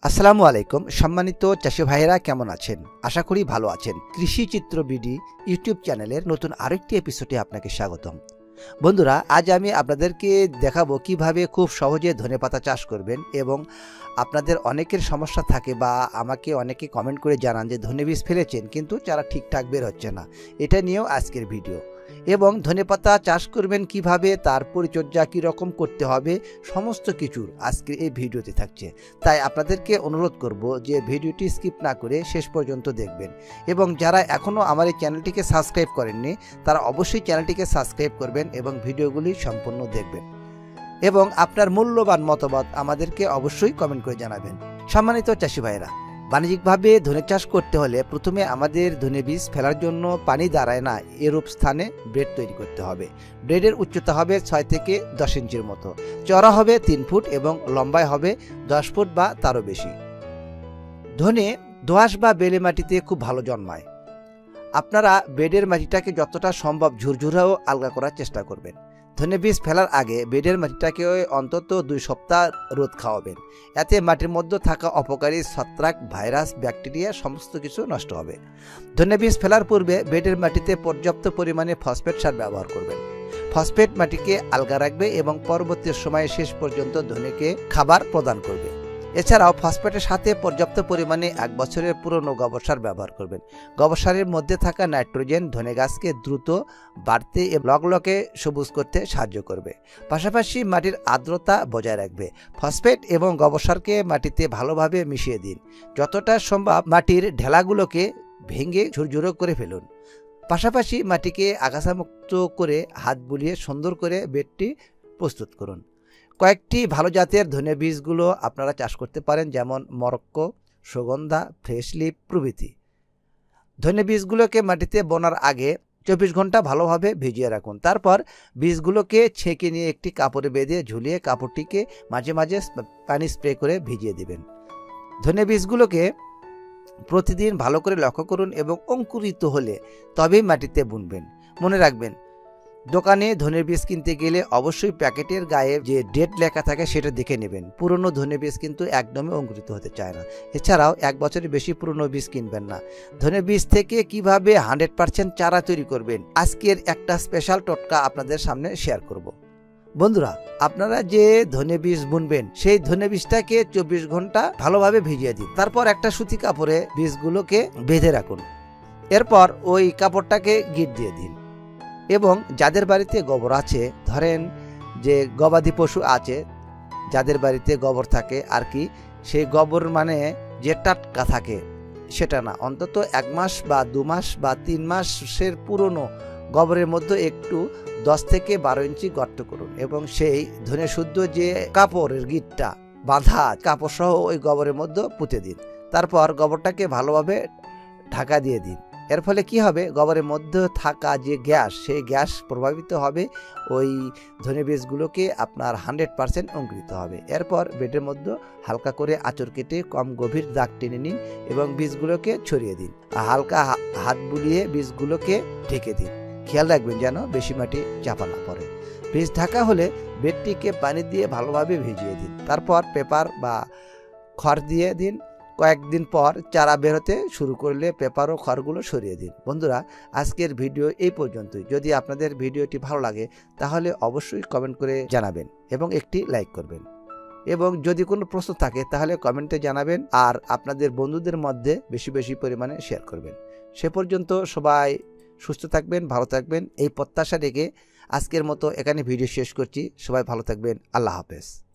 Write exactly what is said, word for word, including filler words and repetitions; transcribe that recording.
আসসালামু আলাইকুম সম্মানিত চাষি ভাইয়েরা কেমন আছেন? আশা করি ভালো আছেন। কৃষি চিত্র বিডি ইউটিউব চ্যানেলের নতুন আরেকটি এপিসোডে আপনাকে স্বাগতম। বন্ধুরা, আজ আমি আপনাদেরকে দেখাবো কিভাবে খুব সহজে ধনেপাতা চাষ করবেন। এবং আপনাদের অনেকের সমস্যা থাকে বা আমাকে অনেকে কমেন্ট করে জানান যে ধনে বীজ ফেলেছেন কিন্তু চারা ঠিকঠাক বের হচ্ছে না। এটা নিয়েও আজকের ভিডিও। এবং ধনেপাতা চাষ করবেন কিভাবে, তার পরিচর্যা কীরকম করতে হবে, সমস্ত কিছুর আজকের এই ভিডিওতে থাকছে। তাই আপনাদেরকে অনুরোধ করব যে ভিডিওটি স্কিপ না করে শেষ পর্যন্ত দেখবেন। এবং যারা এখনও আমার এই চ্যানেলটিকে সাবস্ক্রাইব করেননি তারা অবশ্যই চ্যানেলটিকে সাবস্ক্রাইব করবেন এবং ভিডিওগুলি সম্পূর্ণ দেখবেন। এবং আপনার মূল্যবান মতামত আমাদেরকে অবশ্যই কমেন্ট করে জানাবেন। সম্মানিত চাষি ভাইয়েরা, বাণিজ্যিকভাবে ধনে চাষ করতে হলে প্রথমে আমাদের ধনে বীজ ফেলার জন্য পানি দাঁড়ায় না এরূপ স্থানে বেড তৈরি করতে হবে। বেডের উচ্চতা হবে ছয় থেকে দশ ইঞ্চির মতো, চওড়া হবে তিন ফুট এবং লম্বায় হবে দশ ফুট বা তারও বেশি। ধনে দোআঁশ বা বেলে মাটিতে খুব ভালো জন্মায়। আপনারা বেডের মাটিটাকে যতটা সম্ভব ঝুরঝুরাও আলগা করার চেষ্টা করবেন। ধনে বীজ ফেলার আগে বেডের মাটিটাকে অন্তত দুই সপ্তাহ রোদ খাওয়াবেন। এতে মাটির মধ্যে থাকা অপকারী ছত্রাক, ভাইরাস, ব্যাকটেরিয়া সমস্ত কিছু নষ্ট হবে। ধনে বীজ ফেলার পূর্বে বেডের মাটিতে পর্যাপ্ত পরিমাণে ফসফেট সার ব্যবহার করবেন। ফসফেট মাটিকে আলগা রাখবে এবং পরবর্তী সময়ে শেষ পর্যন্ত ধনেকে খাবার প্রদান করবে। এছাড়াও ফসফেটের সাথে পর্যাপ্ত পরিমাণে এক বছরের পুরনো গোবর সার ব্যবহার করবেন। গোবর সারের মধ্যে থাকা নাইট্রোজেন ধনে গাছকে দ্রুত বাড়তে এবং লগলকে সবুজ করতে সাহায্য করবে। পাশাপাশি মাটির আর্দ্রতা বজায় রাখবে। ফসফেট এবং গোবর সারকে মাটিতে ভালোভাবে মিশিয়ে দিন। যতটা সম্ভব মাটির ঢেলাগুলোকে ভেঙে ঝুরঝুরো করে ফেলুন। পাশাপাশি মাটিকে আগাছামুক্ত করে হাত বুলিয়ে সুন্দর করে বেডটি প্রস্তুত করুন। কয়েকটি ভালো জাতের ধনে বীজগুলো আপনারা চাষ করতে পারেন, যেমন মরক্কো, সুগন্ধা, ফ্রেশলিপ প্রভৃতি। ধনে বীজগুলোকে মাটিতে বোনার আগে চব্বিশ ঘন্টা ভালোভাবে ভিজিয়ে রাখুন। তারপর বীজগুলোকে ছেঁকে নিয়ে একটি কাপড়ে বেঁধে ঝুলিয়ে কাপড়টিকে মাঝে মাঝে পানি স্প্রে করে ভিজিয়ে দিবেন। ধনে বীজগুলোকে প্রতিদিন ভালো করে লক্ষ্য করুন এবং অঙ্কুরিত হলে তবেই মাটিতে বুনবেন। মনে রাখবেন, দোকানে ধনের বীজ কিনতে গেলে অবশ্যই প্যাকেটের গায়ে যে ডেট লেখা থাকে সেটা দেখে নেবেন। পুরনো ধনে বীজ কিন্তু একদমই অঙ্কুরিত হতে চায় না। এছাড়াও এক বছরের বেশি পুরনো বীজ কিনবেন না। ধনে বীজ থেকে কিভাবে হান্ড্রেড পার্সেন্ট চারা তৈরি করবেন আজকের একটা স্পেশাল টোটকা আপনাদের সামনে শেয়ার করব। বন্ধুরা, আপনারা যে ধনে বীজ বুনবেন সেই ধনে বীজটাকে চব্বিশ ঘন্টা ভালোভাবে ভিজিয়ে দিন। তারপর একটা সুতি কাপড়ে বীজগুলোকে বেঁধে রাখুন। এরপর ওই কাপড়টাকে গিট দিয়ে দিন। এবং যাদের বাড়িতে গোবর আছে, ধরেন যে গবাদি পশু আছে, যাদের বাড়িতে গোবর থাকে আর কি, সেই গোবর মানে যে টাটকা থাকে সেটা না, অন্তত এক মাস বা দু মাস বা তিন মাসের পুরনো গোবরের মধ্যে একটু দশ থেকে বারো ইঞ্চি গর্ত করুন এবং সেই ধনে শুদ্ধ যে কাপড়ের গিটটা বাঁধা কাপড় সহ ওই গোবরের মধ্যে পুঁতে দিন। তারপর গোবরটাকে ভালোভাবে ঢাকা দিয়ে দিন। এর ফলে কি হবে, গোবরের মধ্যে থাকা যে গ্যাস সেই গ্যাস প্রভাবিত হবে, ওই ধনে বীজগুলোকে আপনার হান্ড্রেড পার্সেন্ট অঙ্কুরিত হবে। এরপর বেডের মধ্যে হালকা করে আঁচড় কেটে কম গভীর দাগ টেনে নিন এবং বীজগুলোকে ছড়িয়ে দিন। হালকা হাত বুলিয়ে বীজগুলোকে ঢেকে দিন। খেয়াল রাখবেন যেন বেশি মাটি চাপা না পড়ে। বীজ ঢাকা হলে বেডটিকে পানি দিয়ে ভালোভাবে ভিজিয়ে দিন। তারপর পেপার বা খড় দিয়ে দিন। কয়েকদিন পর চারা বেরোতে শুরু করলে পেপার ও খড়গুলো সরিয়ে দিন। বন্ধুরা, আজকের ভিডিও এই পর্যন্তই। যদি আপনাদের ভিডিওটি ভালো লাগে তাহলে অবশ্যই কমেন্ট করে জানাবেন এবং একটি লাইক করবেন। এবং যদি কোনো প্রশ্ন থাকে তাহলে কমেন্টে জানাবেন আর আপনাদের বন্ধুদের মধ্যে বেশি বেশি পরিমাণে শেয়ার করবেন। সে পর্যন্ত সবাই সুস্থ থাকবেন, ভালো থাকবেন এই প্রত্যাশা রেখে আজকের মতো এখানে ভিডিও শেষ করছি। সবাই ভালো থাকবেন। আল্লাহ হাফেজ।